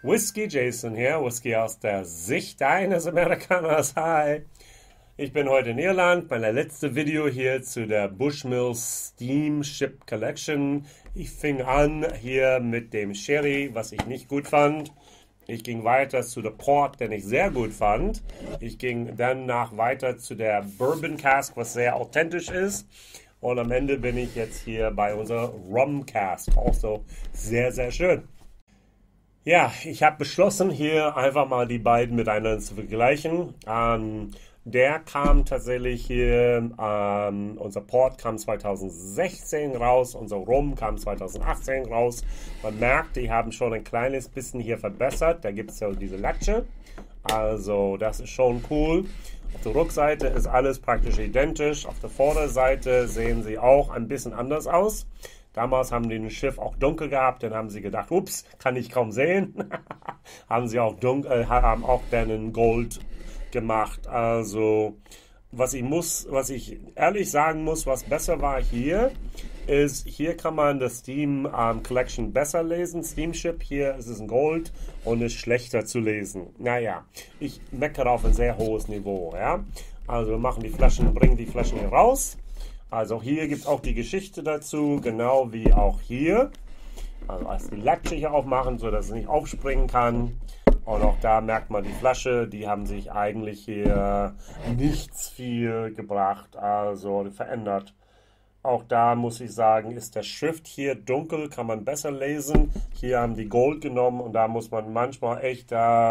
Whisky Jason hier, Whisky aus der Sicht eines Amerikaners. Hi, ich bin heute in Irland. Mein letztes Video hier zu der Bushmills Steamship Collection. Ich fing an hier mit dem Sherry, was ich nicht gut fand. Ich ging weiter zu der Port, den ich sehr gut fand. Ich ging danach weiter zu der Bourbon Cask, was sehr authentisch ist. Und am Ende bin ich jetzt hier bei unserer Rum Cask. Also sehr, sehr schön. Ja, ich habe beschlossen, hier einfach mal die beiden miteinander zu vergleichen. Der kam tatsächlich hier, unser Port kam 2016 raus, unser Rum kam 2018 raus. Man merkt, die haben schon ein kleines bisschen hier verbessert. Da gibt es ja diese Latsche. Also das ist schon cool. Auf der Rückseite ist alles praktisch identisch. Auf der Vorderseite sehen sie auch ein bisschen anders aus. Damals haben die ein Schiff auch dunkel gehabt, dann haben sie gedacht, ups, kann ich kaum sehen. Haben sie auch haben auch dann in Gold gemacht. Also, was ich ehrlich sagen muss, was besser war hier, ist, hier kann man das Steam Collection besser lesen. Steamship, hier ist es in Gold und ist schlechter zu lesen. Naja, ich meckere auf ein sehr hohes Niveau, ja. Also, wir bringen die Flaschen hier raus. Also hier gibt es auch die Geschichte dazu, genau wie auch hier. Also erst die Latsche hier aufmachen, sodass es nicht aufspringen kann. Und auch da merkt man die Flasche, die haben sich eigentlich hier nichts viel gebracht, also verändert. Auch da muss ich sagen, ist der Schrift hier dunkel, kann man besser lesen. Hier haben die Gold genommen und da muss man manchmal echt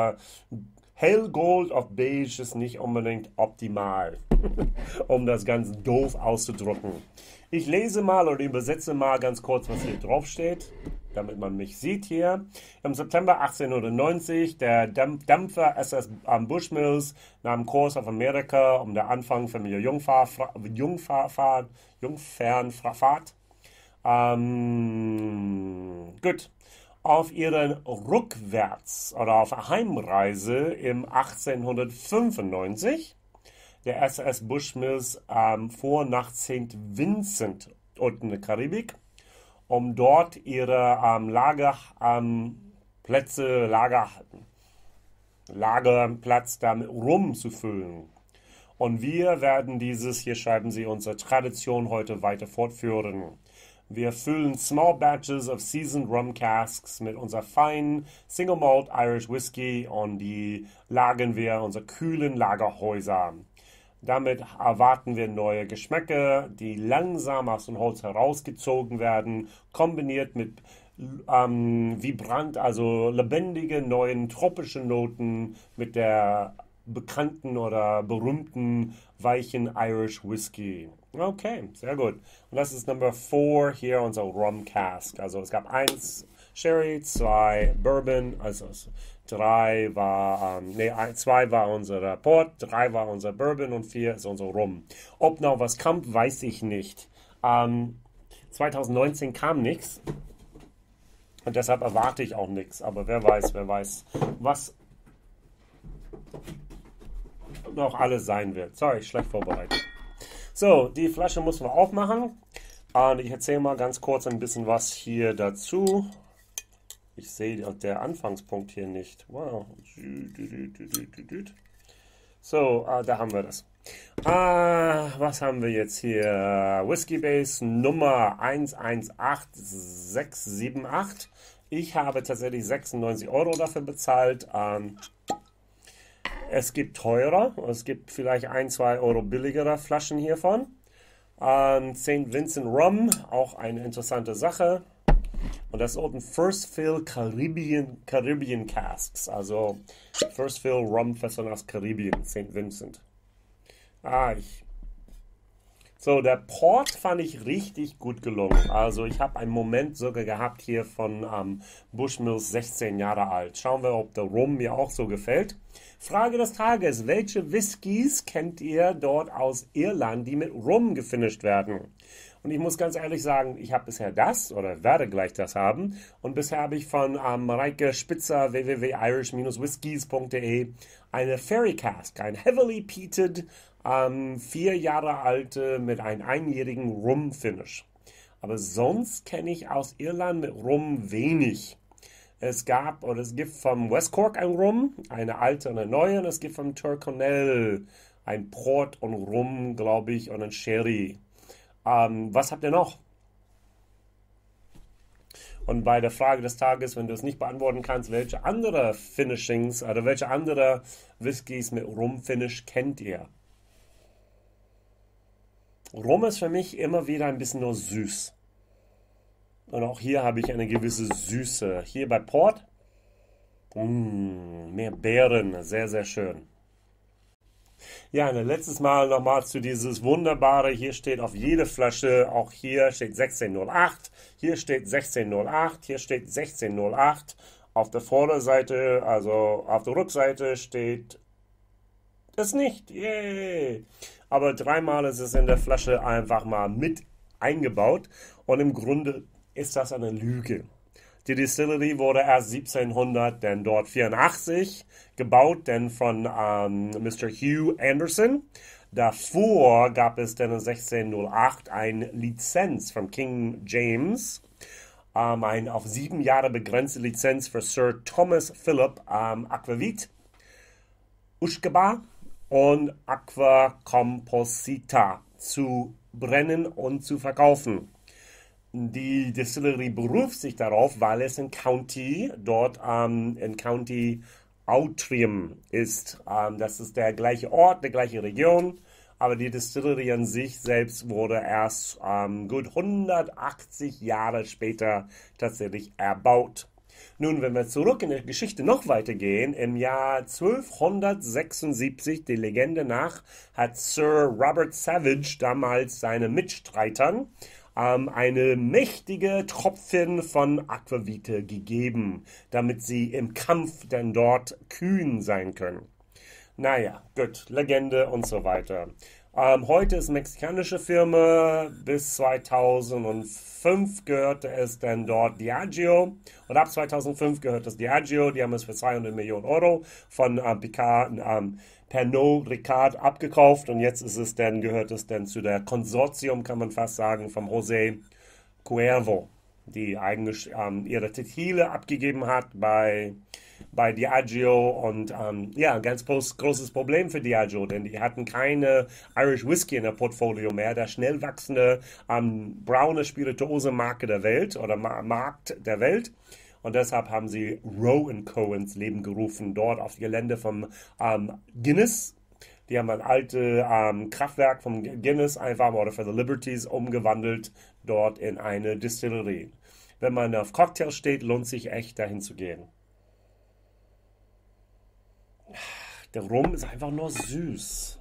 Hellgold auf Beige ist nicht unbedingt optimal, um das ganz doof auszudrucken. Ich lese mal oder übersetze mal ganz kurz, was hier drauf steht, damit man mich sieht hier. Im September 1890, der Dampfer SS Bushmills nahm Kurs auf Amerika, um der Anfang von der Jungfernfahrt. Gut. Auf ihren Rückwärts oder auf Heimreise im 1895, der SS Bushmills fuhr nach St. Vincent unten in der Karibik, um dort ihre Lagerplatz damit rumzufüllen. Und wir werden hier schreiben sie, unsere Tradition heute weiter fortführen. Wir füllen small batches of seasoned rum casks mit unserer feinen Single Malt Irish Whiskey und die lagern wir in unsere kühlen Lagerhäuser. Damit erwarten wir neue Geschmäcker, die langsam aus dem Holz herausgezogen werden, kombiniert mit vibrant, also lebendige neuen tropischen Noten mit der bekannten oder berühmten weichen Irish Whiskey. Okay, sehr gut. Und das ist Nummer 4 hier, unser Rum Cask. Also es gab 1 Sherry, 2 Bourbon, also 2 war unser Port, 3 war unser Bourbon und 4 ist unser Rum. Ob noch was kommt, weiß ich nicht. 2019 kam nichts und deshalb erwarte ich auch nichts. Aber wer weiß, was noch alles sein wird. Sorry, schlecht vorbereitet. So, die Flasche muss man aufmachen. Und ich erzähle mal ganz kurz ein bisschen was hier dazu. Ich sehe der Anfangspunkt hier nicht. Wow. So, da haben wir das. Was haben wir jetzt hier? Whiskey Base Nummer 118678. Ich habe tatsächlich 96 Euro dafür bezahlt. Es gibt teurer, es gibt vielleicht 1-2 Euro billigere Flaschen hiervon. St. Vincent Rum, auch eine interessante Sache. Und das ist unten First Fill Caribbean Casks, also First Fill Rum Fässer aus Karibien, St. Vincent. So, der Port fand ich richtig gut gelungen. Also ich habe einen Moment sogar gehabt hier von Bushmills 16 Jahre alt. Schauen wir, ob der Rum mir auch so gefällt. Frage des Tages, welche Whiskys kennt ihr dort aus Irland, die mit Rum gefinisht werden? Und ich muss ganz ehrlich sagen, ich habe bisher das oder werde gleich das haben. Und bisher habe ich von Mareike Spitzer www.irish-whiskies.de eine Fairy Cask, ein heavily peated 4 Jahre alte mit einem einjährigen Rum-Finish. Aber sonst kenne ich aus Irland mit Rum wenig. Es gibt vom West Cork ein Rum, eine alte und eine neue, und es gibt vom Tyrconnell ein Port und Rum, glaube ich, und ein Sherry. Was habt ihr noch? Und bei der Frage des Tages, wenn du es nicht beantworten kannst, welche andere Finishings oder welche andere Whiskys mit Rum-Finish kennt ihr? Rum ist für mich immer wieder ein bisschen nur süß. Und auch hier habe ich eine gewisse Süße. Hier bei Port, mehr Beeren, sehr, sehr schön. Ja, und letztes Mal nochmal zu dieses wunderbare, hier steht auf jede Flasche, auch hier steht 1608, hier steht 1608, hier steht 1608. Auf der Vorderseite, also auf der Rückseite steht es nicht. Yay! Aber dreimal ist es in der Flasche einfach mal mit eingebaut und im Grunde ist das eine Lüge. Die Distillery wurde erst 1700, dann dort 84 gebaut, dann von Mr. Hugh Anderson. Davor gab es dann in 1608 eine Lizenz von King James, eine auf 7 Jahre begrenzte Lizenz für Sir Thomas Philip Aquavit, Uschkeba und Aqua Composita zu brennen und zu verkaufen. Die Distillery beruft sich darauf, weil es in County Outram ist. Das ist der gleiche Ort, der gleiche Region, aber die Distillery an sich selbst wurde erst gut 180 Jahre später tatsächlich erbaut. Nun, wenn wir zurück in der Geschichte noch weitergehen, im Jahr 1276, die Legende nach, hat Sir Robert Savage damals seinen Mitstreitern eine mächtige Tropfen von Aquavite gegeben, damit sie im Kampf dann dort kühn sein können. Naja, gut, Legende und so weiter. Heute ist eine mexikanische Firma, bis 2005 gehörte es dann dort Diageo und ab 2005 gehört es Diageo, die haben es für 200 Millionen Euro von Pernod Ricard abgekauft und jetzt gehört es dann zu der Konsortium, kann man fast sagen, vom José Cuervo, die eigentlich ihre Tequila abgegeben hat bei Diageo und ja, ein ganz großes Problem für Diageo, denn die hatten keine Irish Whiskey in der Portfolio mehr, der schnell wachsende braune Spirituose-Marke der Welt oder Markt der Welt. Und deshalb haben sie Roe Co. ins Leben gerufen, dort auf dem Gelände vom Guinness. Die haben ein altes Kraftwerk vom Guinness einfach oder für the Liberties umgewandelt, dort in eine Distillerie. Wenn man auf Cocktails steht, lohnt sich echt dahin zu gehen. Der Rum ist einfach nur süß.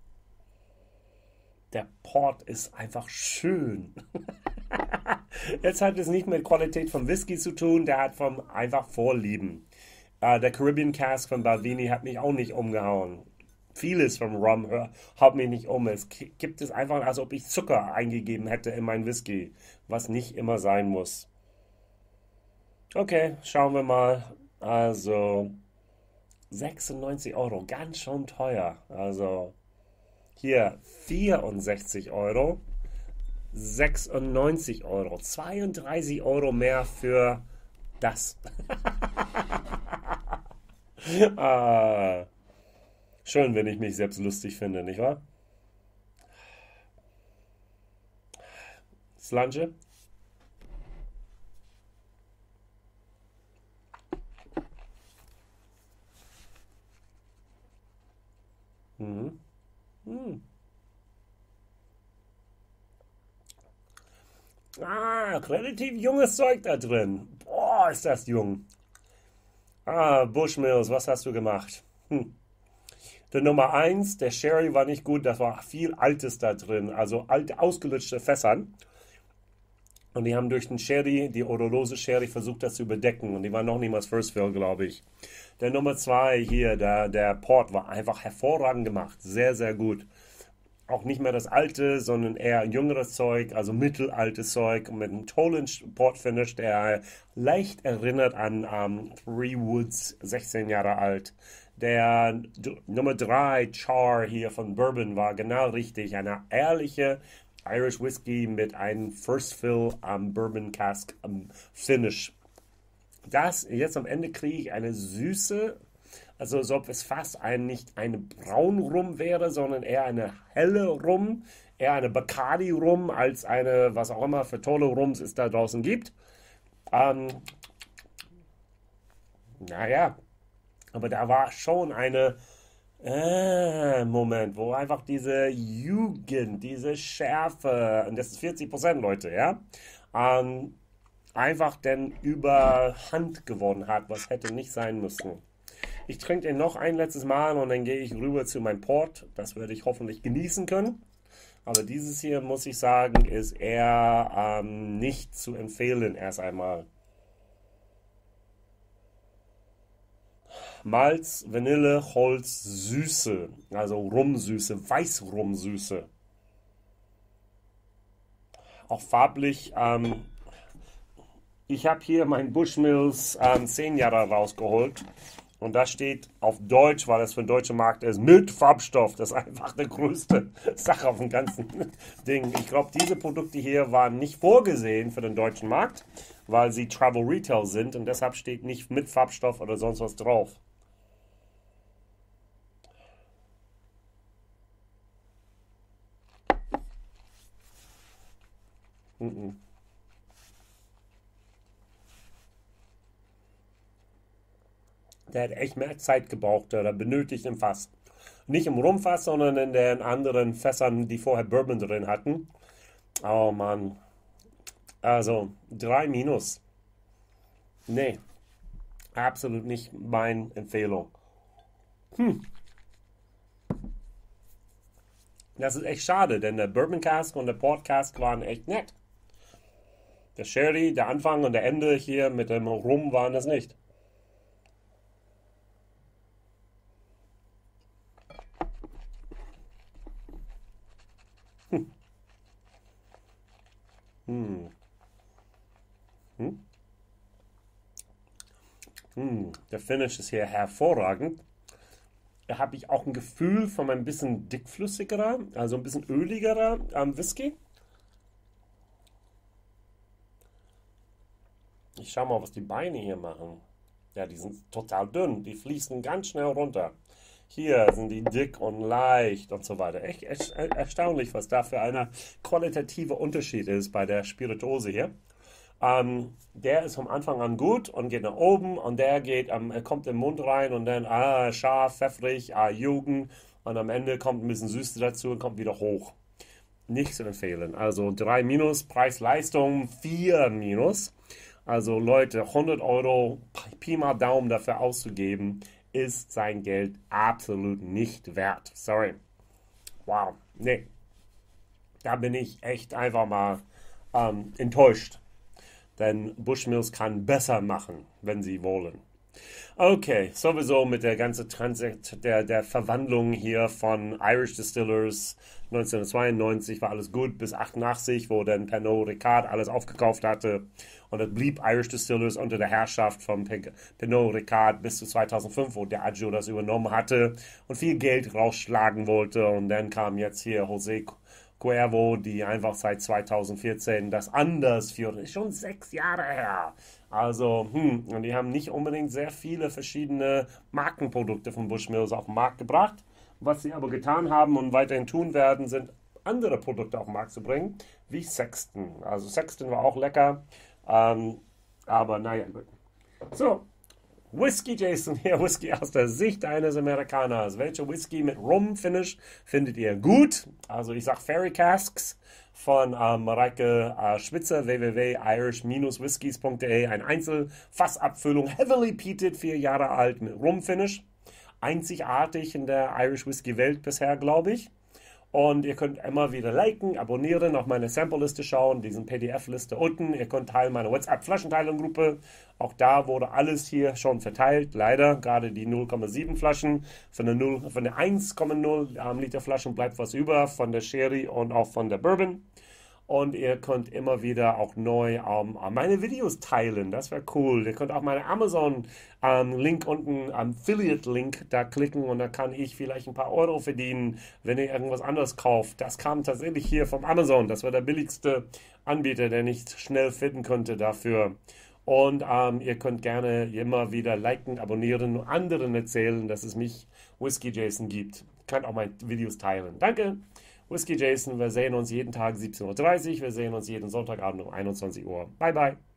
Der Port ist einfach schön. Jetzt hat es nicht mit Qualität vom Whisky zu tun, der hat vom einfach Vorlieben. Der Caribbean Cask von Balvenie hat mich auch nicht umgehauen. Vieles vom Rum haut mich nicht um. Es gibt es einfach, als ob ich Zucker eingegeben hätte in mein Whisky, was nicht immer sein muss. Okay, schauen wir mal. Also 96 Euro, ganz schön teuer. Also hier 64 Euro, 96 Euro, 32 Euro mehr für das. Schön, wenn ich mich selbst lustig finde, nicht wahr? Slange? Mhm. Mhm. Relativ junges Zeug da drin. Boah, ist das jung. Bushmills, was hast du gemacht? Der Nummer eins, der Sherry war nicht gut, das war viel Altes da drin, also alte, ausgelutschte Fässern. Und die haben durch den Sherry, die odorlose Sherry, versucht, das zu überdecken. Und die waren noch niemals First Fill, glaube ich. Der Nummer zwei hier, der Port, war einfach hervorragend gemacht. Sehr, sehr gut. Auch nicht mehr das alte, sondern eher jüngeres Zeug, also mittelaltes Zeug mit einem tollen Port-Finish, der leicht erinnert an Three Woods, 16 Jahre alt. Der Nummer 3 Char hier von Bourbon war genau richtig. Eine ehrliche Irish Whiskey mit einem First Fill Bourbon Cask Finish. Das, jetzt am Ende kriege ich eine süße, also als ob es fast nicht eine braun Rum wäre, sondern eher eine helle Rum, eher eine Bacardi Rum als eine, was auch immer für tolle Rums es da draußen gibt. Ähm, naja, aber da war schon eine Moment, wo einfach diese Jugend, diese Schärfe, und das ist 40% Leute, ja, ähm, einfach dann überhand gewonnen hat, was hätte nicht sein müssen. Ich trinke den noch ein letztes Mal und dann gehe ich rüber zu meinem Port. Das werde ich hoffentlich genießen können. Aber dieses hier, muss ich sagen, ist eher nicht zu empfehlen erst einmal. Malz, Vanille, Holz, Süße, also Rumsüße, Weißrumsüße. Auch farblich, ich habe hier mein Bushmills 10 Jahre rausgeholt und da steht auf Deutsch, weil das für den deutschen Markt ist, mit Farbstoff. Das ist einfach die größte Sache auf dem ganzen Ding. Ich glaube, diese Produkte hier waren nicht vorgesehen für den deutschen Markt, weil sie Travel Retail sind und deshalb steht nicht mit Farbstoff oder sonst was drauf. Mhm. Der hat echt mehr Zeit gebraucht oder benötigt im Fass. Nicht im Rumfass, sondern in den anderen Fässern, die vorher Bourbon drin hatten. Oh Mann. Also 3 minus. Nee, absolut nicht meine Empfehlung. Das ist echt schade, denn der Bourbon Cask und der Port Cask waren echt nett. Der Sherry, der Anfang und der Ende hier mit dem Rum waren das nicht. Hm. Hm. Der Finish ist hier hervorragend. Da habe ich auch ein Gefühl von ein bisschen dickflüssigerer, also ein bisschen öligerer Whisky. Ich schau mal, was die Beine hier machen. Ja, die sind total dünn. Die fließen ganz schnell runter. Hier sind die dick und leicht und so weiter. Echt erstaunlich, was da für ein qualitativer Unterschied ist bei der Spirituose hier. Der ist vom Anfang an gut und geht nach oben und der er kommt im Mund rein und dann scharf, pfeffrig, Jugend und am Ende kommt ein bisschen Süße dazu und kommt wieder hoch. Nicht zu empfehlen. Also 3 minus, Preis-Leistung 4 minus. Also Leute, 100 Euro Pi mal Daumen dafür auszugeben, ist sein Geld absolut nicht wert. Sorry. Wow. Nee. Da bin ich echt einfach mal enttäuscht. Denn Bushmills kann besser machen, wenn sie wollen. Okay, sowieso mit der ganzen der Verwandlung hier von Irish Distillers 1992 war alles gut bis 88, wo dann Pernod Ricard alles aufgekauft hatte und es blieb Irish Distillers unter der Herrschaft von Pernod Ricard bis zu 2005, wo Diageo das übernommen hatte und viel Geld rausschlagen wollte und dann kam jetzt hier José Cuervo, die einfach seit 2014 das anders führen. Ist schon 6 Jahre her. Also, und die haben nicht unbedingt sehr viele verschiedene Markenprodukte von Bushmills auf den Markt gebracht. Was sie aber getan haben und weiterhin tun werden, sind andere Produkte auf den Markt zu bringen, wie Sexton. Also Sexton war auch lecker, aber naja, gut. So, Whisky Jason hier, Whisky aus der Sicht eines Amerikaners. Welche Whisky mit Rum-Finish findet ihr gut? Also ich sag Fairy Casks von Mareike Schwitzer, www.irish-whiskies.de. Eine Einzelfassabfüllung, heavily peated, 4 Jahre alt mit Rum-Finish. Einzigartig in der Irish Whisky Welt bisher, glaube ich. Und ihr könnt immer wieder liken, abonnieren, auf meine Sample-Liste schauen, diesen PDF-Liste unten. Ihr könnt Teil meiner WhatsApp-Flaschenteilung-Gruppe. Auch da wurde alles hier schon verteilt. Leider, gerade die 0,7 Flaschen. Von der 1,0 Liter Flaschen bleibt was über, von der Sherry und auch von der Bourbon. Und ihr könnt immer wieder auch neu meine Videos teilen. Das wäre cool. Ihr könnt auch meine Amazon-Link unten, Affiliate-Link, da klicken und da kann ich vielleicht ein paar Euro verdienen, wenn ihr irgendwas anderes kauft. Das kam tatsächlich hier vom Amazon. Das war der billigste Anbieter, den ich schnell finden konnte dafür. Und ihr könnt gerne immer wieder liken, abonnieren und anderen erzählen, dass es mich, Whiskey Jason, gibt. Ihr könnt auch meine Videos teilen. Danke, Whiskey Jason. Wir sehen uns jeden Tag 17:30 Uhr. Wir sehen uns jeden Sonntagabend um 21 Uhr. Bye, bye.